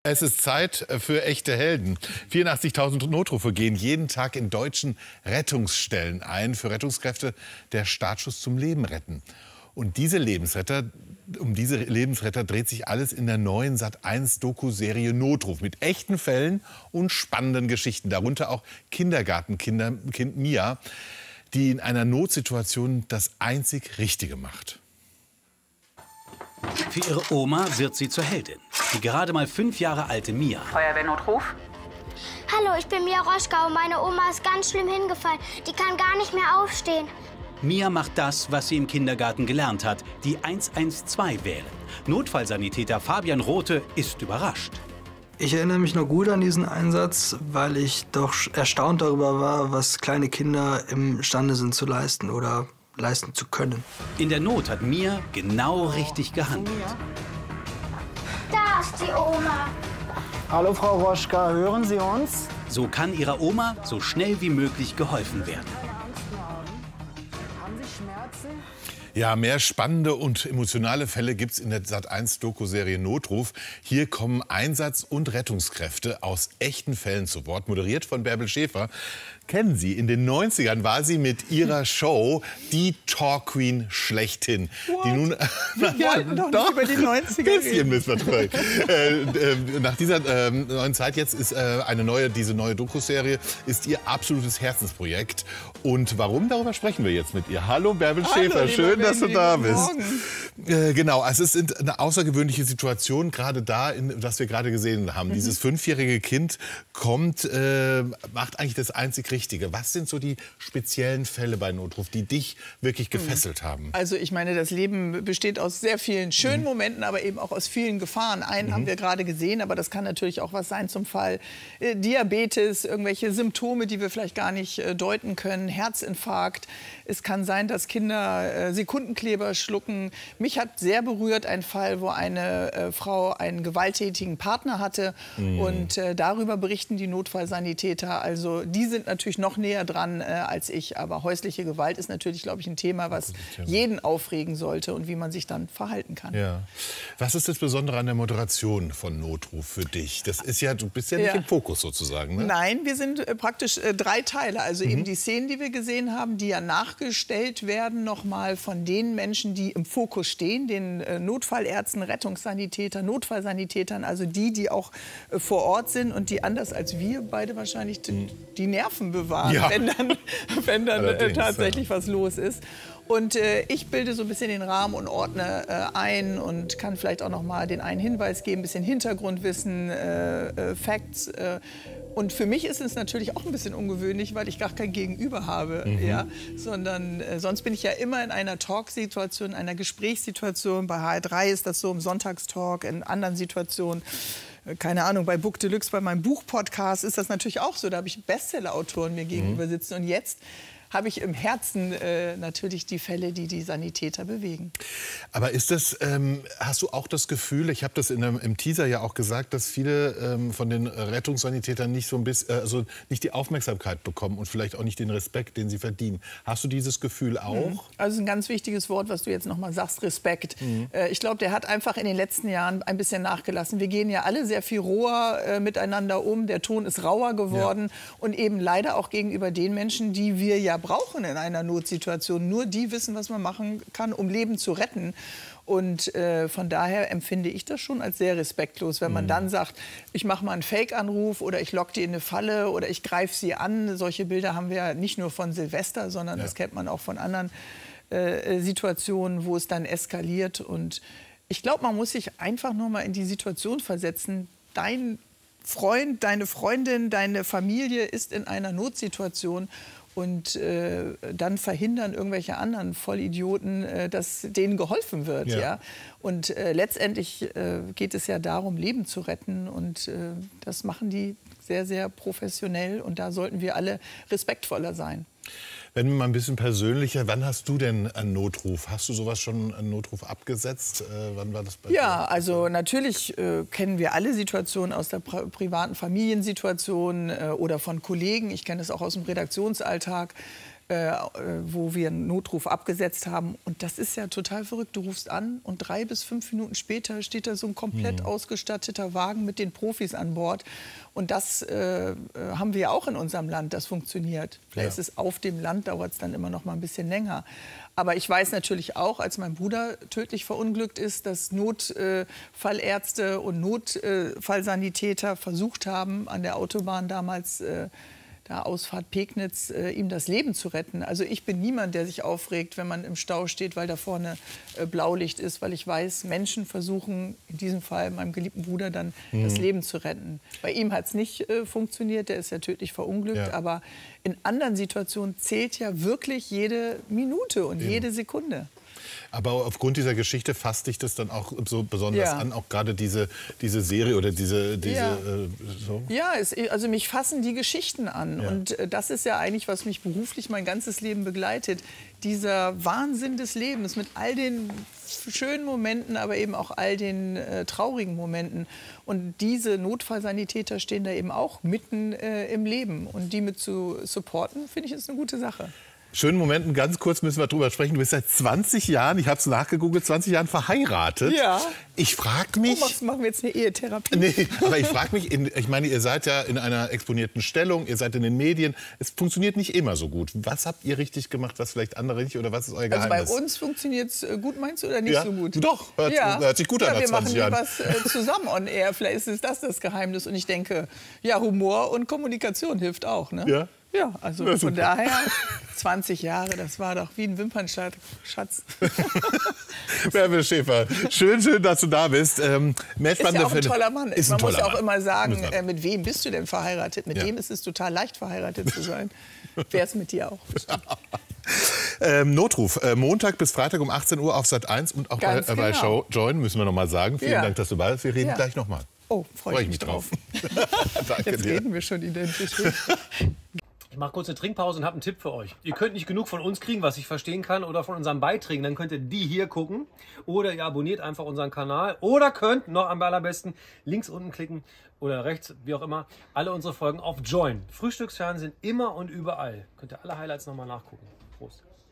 Es ist Zeit für echte Helden. 84.000 Notrufe gehen jeden Tag in deutschen Rettungsstellen ein, für Rettungskräfte der Startschuss zum Leben retten. Und um diese Lebensretter dreht sich alles in der neuen Sat.1-Doku-Serie Notruf mit echten Fällen und spannenden Geschichten. Darunter auch Kindergartenkind Mia, die in einer Notsituation das einzig Richtige macht. Für ihre Oma wird sie zur Heldin. Die gerade mal 5 Jahre alte Mia. Feuerwehrnotruf? Hallo, ich bin Mia Roschka und meine Oma ist ganz schlimm hingefallen. Die kann gar nicht mehr aufstehen. Mia macht das, was sie im Kindergarten gelernt hat, die 112 wählen. Notfallsanitäter Fabian Rothe ist überrascht. Ich erinnere mich noch gut an diesen Einsatz, weil ich doch erstaunt darüber war, was kleine Kinder imstande sind zu leisten oder leisten zu können. In der Not hat Mia genau richtig gehandelt. Da ist die Oma. Hallo Frau Roschka, hören Sie uns? So kann ihrer Oma so schnell wie möglich geholfen werden. Haben Sie Schmerzen? Ja, mehr spannende und emotionale Fälle gibt es in der Sat.1-Doku-Serie Notruf. Hier kommen Einsatz- und Rettungskräfte aus echten Fällen zu Wort, moderiert von Bärbel Schäfer. Kennen Sie, in den 90ern war sie mit ihrer Show die Talk Queen schlechthin. Die nun, ja, doch über die 90er bisschen müssen wir nach dieser neuen Zeit jetzt ist diese neue Doku-Serie ist ihr absolutes Herzensprojekt. Und warum? Darüber sprechen wir jetzt mit ihr. Hallo Bärbel Schäfer, schön, dass du da bist. Genau, also es ist eine außergewöhnliche Situation, gerade da, was wir gerade gesehen haben. Dieses 5-jährige Kind kommt, macht eigentlich das einzig Richtige. Was sind so die speziellen Fälle bei Notruf, die dich wirklich gefesselt haben? Also ich meine, das Leben besteht aus sehr vielen schönen Momenten, aber eben auch aus vielen Gefahren. Einen haben wir gerade gesehen, aber das kann natürlich auch was sein zum Fall Diabetes, irgendwelche Symptome, die wir vielleicht gar nicht deuten können, Herzinfarkt. Es kann sein, dass Kinder Sekundenkleber schlucken. Mich hat sehr berührt ein Fall, wo eine Frau einen gewalttätigen Partner hatte. Und darüber berichten die Notfallsanitäter. Also die sind natürlich noch näher dran als ich. Aber häusliche Gewalt ist natürlich, glaube ich, ein Thema, was jeden aufregen sollte und wie man sich dann verhalten kann. Ja. Was ist das Besondere an der Moderation von Notruf für dich? Das ist ja, du bist ja nicht im Fokus sozusagen, ne? Nein, wir sind praktisch 3 Teile. Also eben die Szenen, die wir gesehen haben, die ja nachgestellt werden nochmal von den Menschen, die im Fokus stehen, den Notfallärzten, Rettungssanitätern, Notfallsanitätern, also die auch vor Ort sind und die anders als wir beide wahrscheinlich die Nerven bewahren, Ja. wenn dann tatsächlich was los ist. Und ich bilde so ein bisschen den Rahmen und ordne ein und kann vielleicht auch noch mal den einen Hinweis geben, ein bisschen Hintergrundwissen, Facts. Und für mich ist es natürlich auch ein bisschen ungewöhnlich, weil ich gar kein Gegenüber habe, ja? Sondern sonst bin ich ja immer in einer Talksituation, einer Gesprächssituation. Bei HR3 ist das so im Sonntagstalk, in anderen Situationen. Keine Ahnung, bei Book Deluxe, bei meinem Buchpodcast ist das natürlich auch so. Da habe ich Bestseller-Autoren mir gegenüber sitzen. Und jetzt habe ich im Herzen natürlich die Fälle, die die Sanitäter bewegen. Aber ist das, hast du auch das Gefühl, ich habe das im Teaser ja auch gesagt, dass viele von den Rettungssanitätern nicht so ein bisschen, also nicht die Aufmerksamkeit bekommen und vielleicht auch nicht den Respekt, den sie verdienen. Hast du dieses Gefühl auch? Also ein ganz wichtiges Wort, was du jetzt noch mal sagst, Respekt. Ich glaube, der hat einfach in den letzten Jahren ein bisschen nachgelassen. Wir gehen ja alle sehr viel roher miteinander um. Der Ton ist rauer geworden und eben leider auch gegenüber den Menschen, die wir ja brauchen in einer Notsituation. Nur die wissen, was man machen kann, um Leben zu retten. Und von daher empfinde ich das schon als sehr respektlos, wenn man dann sagt, ich mache mal einen Fake-Anruf oder ich locke die in eine Falle oder ich greife sie an. Solche Bilder haben wir ja nicht nur von Silvester, sondern das kennt man auch von anderen Situationen, wo es dann eskaliert. Und ich glaube, man muss sich einfach nur mal in die Situation versetzen. Dein Freund, deine Freundin, deine Familie ist in einer Notsituation. Und dann verhindern irgendwelche anderen Vollidioten, dass denen geholfen wird. Ja. Und letztendlich geht es ja darum, Leben zu retten. Und das machen die sehr, sehr professionell. Und da sollten wir alle respektvoller sein. Wenn wir mal ein bisschen persönlicher, wann hast du denn einen Notruf? Hast du sowas schon einen Notruf abgesetzt? Wann war das bei dir? Ja, also natürlich kennen wir alle Situationen aus der privaten Familiensituation oder von Kollegen. Ich kenne es auch aus dem Redaktionsalltag. wo wir einen Notruf abgesetzt haben. Und das ist ja total verrückt. Du rufst an und 3 bis 5 Minuten später steht da so ein komplett ausgestatteter Wagen mit den Profis an Bord. Und das haben wir ja auch in unserem Land, das funktioniert. Vielleicht ist es auf dem Land, dauert es dann immer noch mal ein bisschen länger. Aber ich weiß natürlich auch, als mein Bruder tödlich verunglückt ist, dass Notfallärzte und Notfallsanitäter versucht haben, an der Autobahn damals, da Ausfahrt Pegnitz, ihm das Leben zu retten. Also ich bin niemand, der sich aufregt, wenn man im Stau steht, weil da vorne Blaulicht ist, weil ich weiß, Menschen versuchen, in diesem Fall meinem geliebten Bruder, dann das Leben zu retten. Bei ihm hat es nicht funktioniert, der ist ja tödlich verunglückt, aber in anderen Situationen zählt ja wirklich jede Minute und jede Sekunde. Aber aufgrund dieser Geschichte fasst dich das dann auch so besonders an, auch gerade diese Serie oder diese so? Ja, also mich fassen die Geschichten an. Ja. Und das ist ja eigentlich, was mich beruflich mein ganzes Leben begleitet. Dieser Wahnsinn des Lebens mit all den schönen Momenten, aber eben auch all den traurigen Momenten. Und diese Notfallsanitäter stehen da eben auch mitten im Leben. Und die mit zu supporten, finde ich, ist eine gute Sache. Schönen Momenten, ganz kurz müssen wir drüber sprechen. Du bist seit 20 Jahren, ich habe es nachgegoogelt, 20 Jahren verheiratet. Ja. Ich frage mich... Machen wir jetzt eine Ehetherapie? Nee, aber ich frage mich, ich meine, ihr seid ja in einer exponierten Stellung, ihr seid in den Medien. Es funktioniert nicht immer so gut. Was habt ihr richtig gemacht, was vielleicht andere nicht? Oder was ist euer Geheimnis? Also bei uns funktioniert es gut, meinst du, oder nicht so gut? Doch, hört sich gut an nach 20 Jahren. Wir machen was zusammen on air. Vielleicht ist das Geheimnis. Und ich denke, ja, Humor und Kommunikation hilft auch. Ne? Ja. Ja, also von daher 20 Jahre, das war doch wie ein Wimpernschatz. Bärbel Schäfer, schön, dass du da bist. Ist ja auch ein toller Mann. Man muss ja auch immer sagen, mit wem bist du denn verheiratet? Mit dem ist es total leicht, verheiratet zu sein. Wäre es mit dir auch. Notruf, Montag bis Freitag um 18 Uhr auf Sat.1 und auch bei Show Join, müssen wir noch mal sagen. Vielen Dank, dass du da bist. Wir reden gleich noch mal. Oh, freue ich mich drauf. Danke Jetzt dir. reden wir schon identisch. Ich mache kurz eine Trinkpause und habe einen Tipp für euch. Ihr könnt nicht genug von uns kriegen, was ich verstehen kann, oder von unseren Beiträgen. Dann könnt ihr die hier gucken. Oder ihr abonniert einfach unseren Kanal. Oder könnt, noch am allerbesten, links unten klicken oder rechts, wie auch immer, alle unsere Folgen auf Join. Frühstücksfernsehen immer und überall. Könnt ihr alle Highlights nochmal nachgucken. Prost.